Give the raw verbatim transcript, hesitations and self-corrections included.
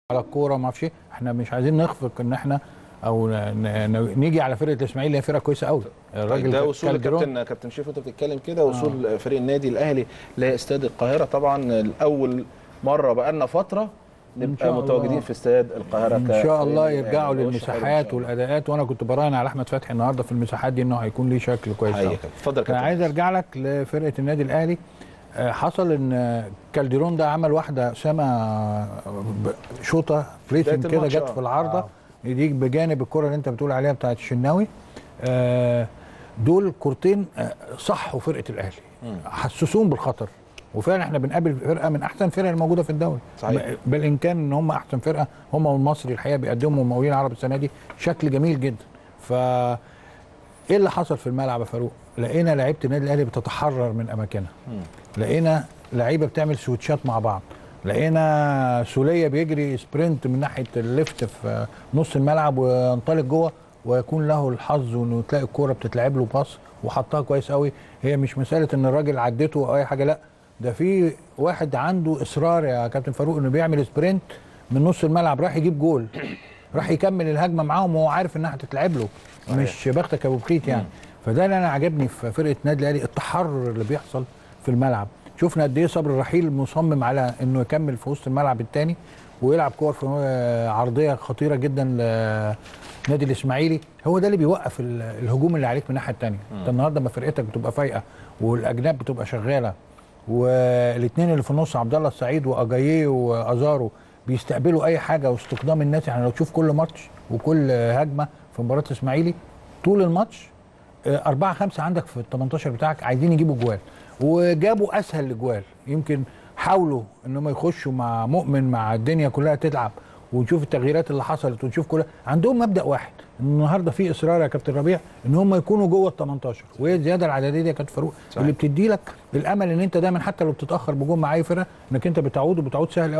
على الكوره ما اعرفش ايه، احنا مش عايزين نخفق ان احنا او نيجي على فرقه الاسماعيلي اللي هي فرقه كويسه قوي. الراجل ده وصول كابتن كابتن شريف وانت بتتكلم كده وصول آه. فريق النادي الاهلي لاستاد القاهره، طبعا الاول مره بقالنا فتره نبقى متواجدين في استاد القاهره ان شاء الله يرجعوا للمساحات والاداءات، وانا كنت براهن على احمد فتحي النهارده في المساحات دي انه هيكون ليه شكل كويس. اتفضل كابتن. انا عايز ارجع لك لفرقه النادي الاهلي. حصل ان كالديرون ده عمل واحده سما شوطه بريسنج كده جت في العارضه دي بجانب الكره اللي انت بتقول عليها بتاعت الشناوي. دول كورتين صحوا فرقه الاهلي، حسسوهم بالخطر، وفعلا احنا بنقابل فرقه من احسن فرق الموجوده في الدوري. صحيح. بالامكان ان هم احسن فرقه، هم والمصري الحقيقه بيقدموا المقاولين العرب السنه دي شكل جميل جدا. ف ايه اللي حصل في الملعب يا فاروق؟ لقينا لعيبه النادي الاهلي بتتحرر من اماكنها، لقينا لعيبه بتعمل سويتشات مع بعض، لقينا سوليه بيجري سبرنت من ناحيه الليفت في نص الملعب وينطلق جوه ويكون له الحظ انه تلاقي الكوره بتتلعب له باص وحطها كويس قوي. هي مش مساله ان الراجل عدته او اي حاجه، لا ده في واحد عنده اصرار يا كابتن فاروق انه بيعمل سبرنت من نص الملعب راح يجيب جول، راح يكمل الهجمه معاهم وهو عارف انها هتتلعب له، مش بختك ابو بخيت يعني. فده اللي انا عجبني في فرقه النادي الاهلي، التحرر اللي بيحصل في الملعب. شفنا قد ايه صبري رحيل مصمم على انه يكمل في وسط الملعب الثاني ويلعب كور في عرضيه خطيره جدا لنادي الاسماعيلي. هو ده اللي بيوقف الهجوم اللي عليك من الناحيه الثانيه. انت النهارده ما فرقتك بتبقى فايقه والاجناب بتبقى شغاله والاثنين اللي في النص عبد الله السعيد واجاييه وازارو بيستقبلوا اي حاجه واستقدام الناس. يعني لو تشوف كل ماتش وكل هجمه في مباراه الاسماعيلي طول الماتش أربعة خمسة عندك في ال تمنتاشر بتاعك عايزين يجيبوا جوال، وجابوا اسهل لجوال. يمكن حاولوا ان هم يخشوا مع مؤمن مع الدنيا كلها تلعب ونشوف التغييرات اللي حصلت ونشوف كلها. عندهم مبدا واحد النهارده في اصرار يا كابتن ربيع ان هم يكونوا جوه ال تمنتاشر، وهي الزياده العدديه دي يا كابتن فاروق اللي بتدي لك الامل ان انت دايما حتى لو بتتاخر بجون مع اي فرقه انك انت بتعود وبتعود سهل.